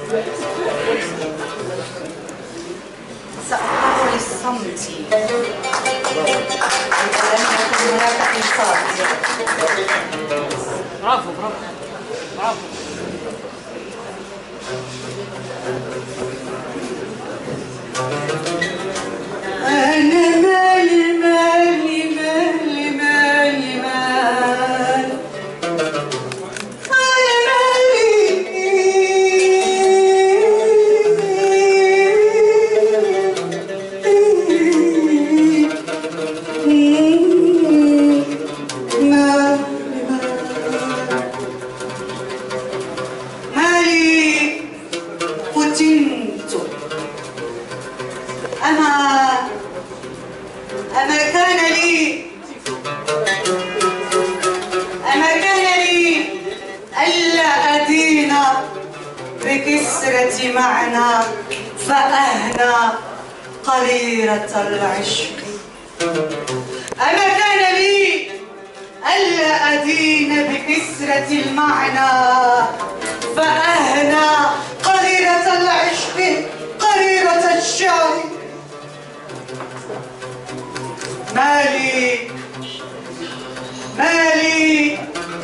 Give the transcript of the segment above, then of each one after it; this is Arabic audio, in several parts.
سأضطر للصمت إذا لم يكن هناك إنصات. برافو برافو برافو. أنا مالي مالي مالي مالي مال أنا مالي مالي فتنت. أما كان لي ألا أدين بكسرة معنى فأهنى قريرة العشق. أما كان لي ألا أدين بكسرة المعنى فأهنى قريرة العشق قريرة الشعر. مالي مالي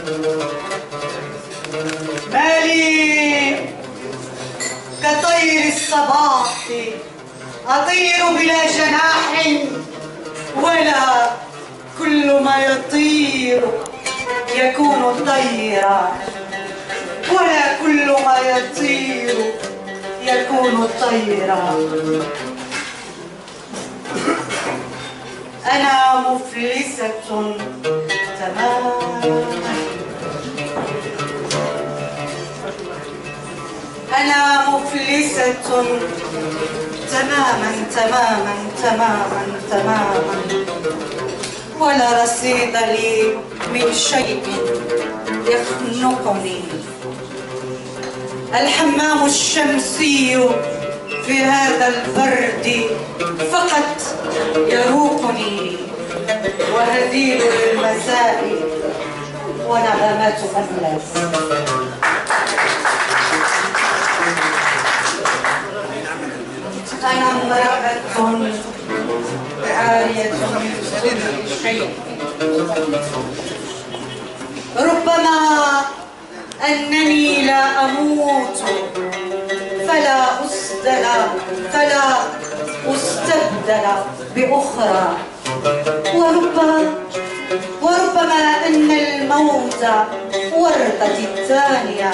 مالي كطير الصباح أطير بلا جناح ولا كل ما يطير يكون طيرا ولا كل ما يطير يكون طيرا. أنا مفلسة تماما. أنا مفلسة تماما تماما تماما تماما. ولا رصيد لي من شيء يخنقني. الحمام الشمسي في هذا البرد فقط يروقني، وهديل المساء ونغمات الناس. أنا امرأة عارية من كل شيء. ربما أنني لا أموت فلا أستبدل بأخرى. وربما أن الموت وردتي الثانية.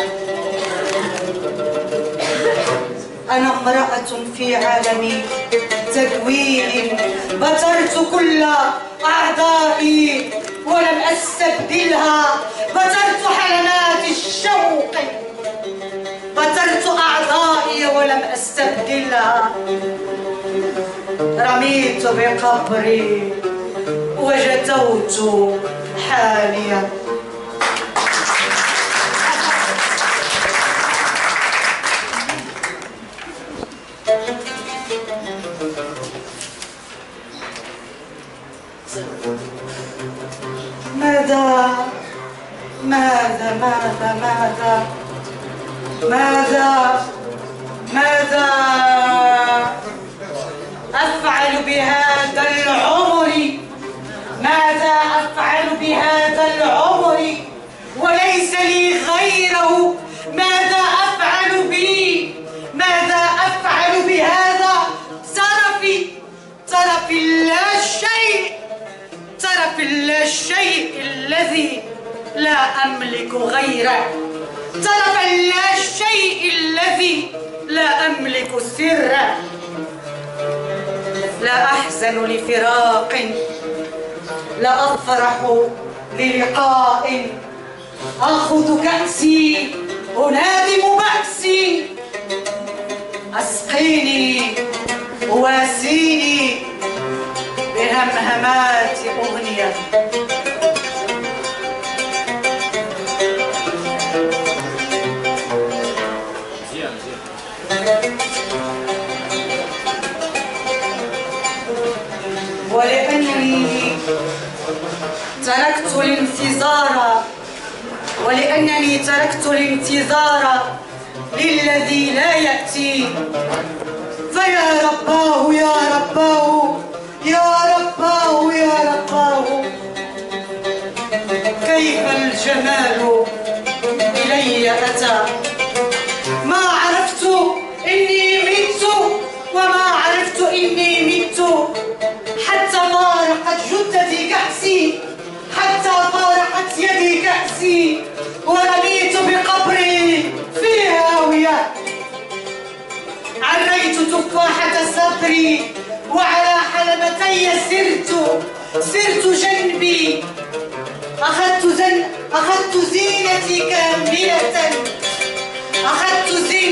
أنا امرأة في عالم تكوين بترت كل أعضائي ولم أستبدلها. بترت حلمات الشوق، بترت أعضائي ولم أستبدلها. رميت بقبري وجتوت حاليا. ماذا ماذا ماذا ماذا ماذا ماذا أفعل بهذا العمر؟ ماذا أفعل بهذا العمر وليس لي غيره؟ ماذا أفعل به؟ ماذا أفعل بهذا طرف لا شيء، طرف لا شيء الذي لا أملك غيره، طرف لا شيء الذي لا أملك سره. لا أحزن لفراق، لا أفرح للقاء. آخذ كأسي أنادم بأسي. أسقيني واسيني بهمهمات أغنية. ولأنني تركت الانتظار للذي لا يأتي. فيا رباه يا رباه يا رباه يا رباه، كيف الجمال إلي أتى. ما عرفت إني مت وما عرفت إني مت، حتى فارقت جثتي كأسي، حتى فارقت يدي كأسي، ورميت بقبري في هاوية. عريت تفاحة صدري وعلى حلمتي سرت جنبي. أخذت زينتي كاملة، أخذت زينتي